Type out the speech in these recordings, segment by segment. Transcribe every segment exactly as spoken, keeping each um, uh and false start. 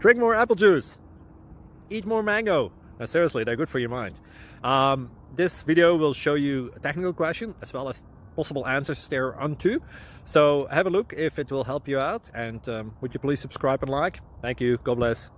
drink more apple juice, eat more mango. Now, seriously, they're good for your mind. Um, this video will show you a technical question as well as possible answers thereunto. So have a look if it will help you out, and um, would you please subscribe and like? Thank you. God bless.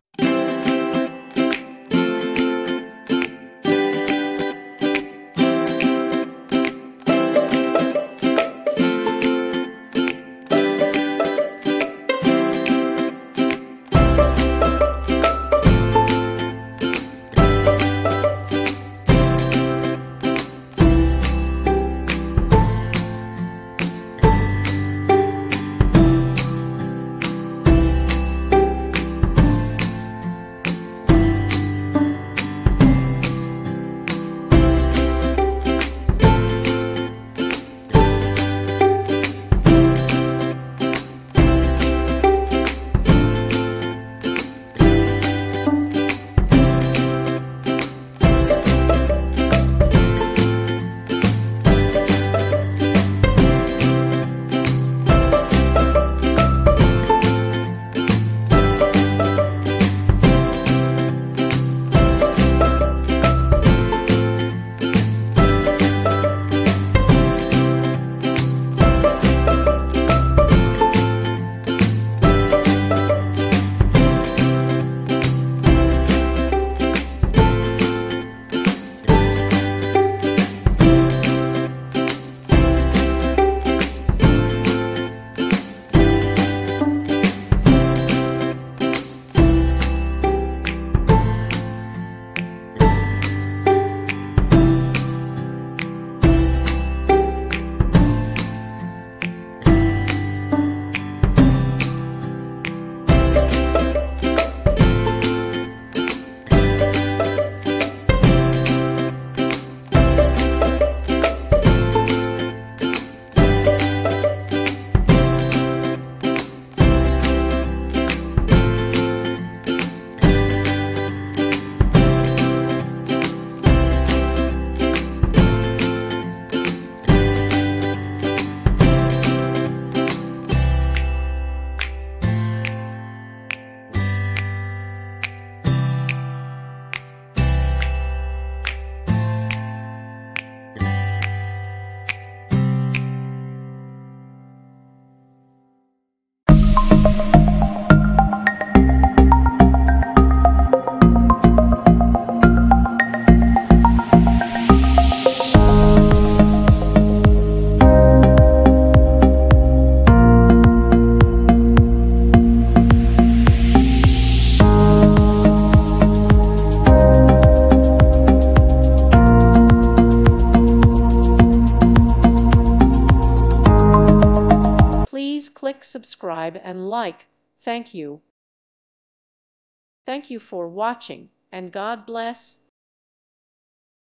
Click subscribe and like. Thank you. Thank you for watching, and God bless.